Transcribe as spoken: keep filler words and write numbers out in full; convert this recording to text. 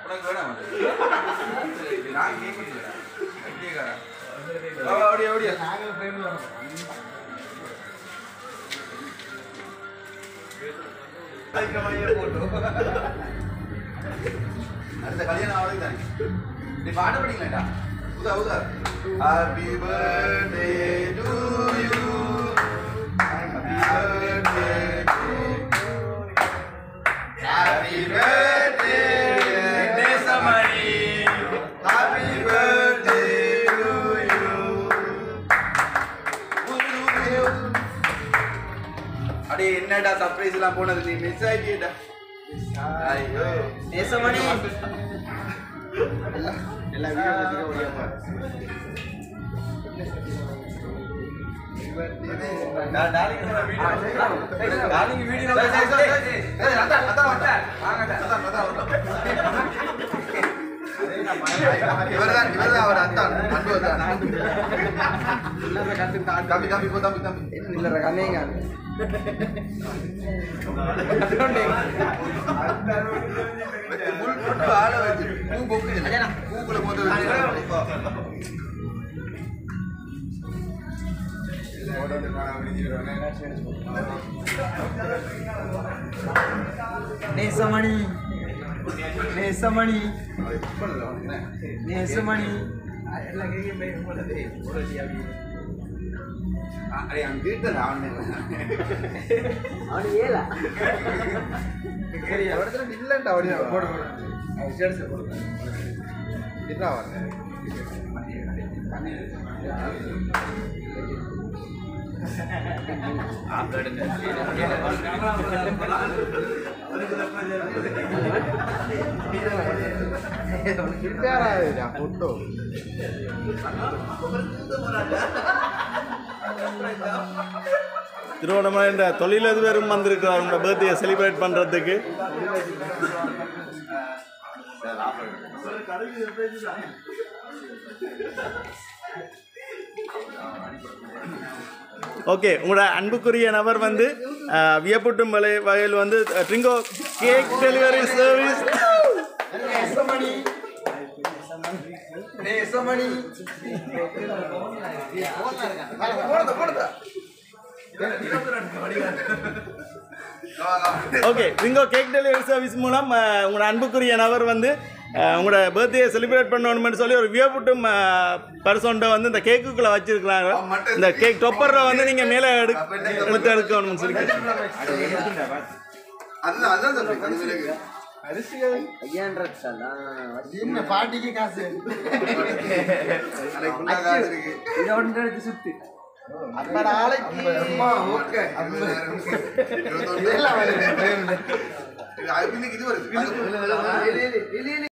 உனக்கு வேணாம் நான் கேட்குறேன் கேட்குறேன் அப்படியே அப்படியே நாங்கள் ஃப்ரெண்ட் வரோம் அடுத்த கல்யாணம் அவளுக்கு தானே நீ பாட படிக்கலடா உதா உதா happy birthday to you happy birthday happy birthday Nesamani happy birthday to you அடே என்னடா சர்ப்ரைஸ் எல்லாம் போனது நீ மிஸ் ஆகிட்டா ஐயோ நேசமணி எல்லா வீடியோ பத்தியே ஓடியாமா நான் டார்லிங் வீடியோ டார்லிங் வீடியோ ஏய் அத அத வந்த வாங்க அத அத இவர்தான் இவர்தான் அவர் அத்தான் அன்பு அத்தான் இல்ல கத்து தம்பி தம்பி போ தம்பி தம்பி இல்ல கண்ணேங்க அதுண்டே முள் போட்டு ஆள வச்சு பூ பொக்கு அஜனா பூக்குள்ள போட்டு நேசமணி நேசமணி நேசமணி எல்லாம் கேட்க போனது ஒரு अरे हम गिरते ना आने आने ये ला करिए और तो मिलने टावरी ना बोल बोल शेयर से बोल कितना बार आप लड़ने कितना रहा है क्या फोटो திருவண்ணாமலை என்ற தொழிலதிபரும் வந்திருக்கிறார் உங்களோட பர்த்டே செலிப்ரேட் பண்ணுறதுக்கு. ஓகே, உங்களோட அன்புக்குரிய நபர் வந்து வியப்பூட்டும் வகை வகையில் வந்து Trinko cake delivery service okay Trinko cake delivery service மூலம் உங்களோட அன்புக்குரிய நபர் வந்து உங்களோட பர்த்டே செலிப்ரேட் பண்ணணும்னு சொல்லி ஒரு வியப்பூட்டும் பர்சன்ட்டை வந்து இந்த கேக்குக்குள்ளே வச்சிருக்கிறாங்க. இந்த கேக் டொப்பரை வந்து நீங்கள் மேலே எடு எடுத்து எடுக்கணும்னு சொல்லி பாட்டிக்கு காசு சுத்து இது வருது